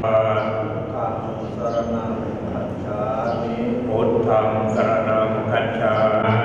ธังสรณังคัจฉามิพุทธังสรณังคัจฉามิ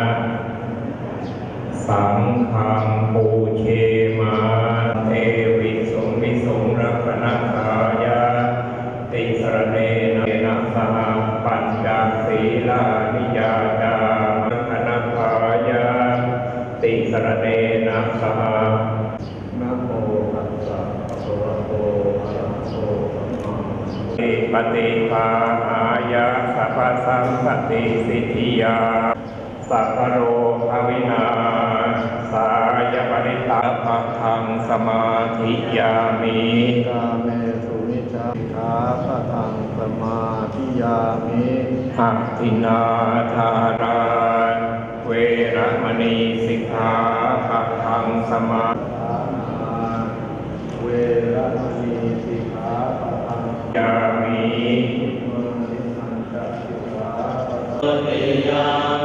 สังฆังปูเชมาเทวิสุงวิสุงรักนัสสายาติสรเนนะสหปัญจศีลานิยาจารักนัสสายาติสรเนนะสหนะโมตัสสะภะคะวะโตอะระหะโตสัมมาสัมพุทธัสสะปฏิภาหายาสัพพสัมปติสิทธิยาสัพพโรภวินาสายปริตาภคังสมาธิยามิกาเมสุมิจฉาขาปะทังสมาธิยามิหัตถินาทาราเวรมณีสิกขาปะทังสมาธิเวรมณีสิกขาปะทังยามิมานิสังกัจฉิกขาปะทังเตยา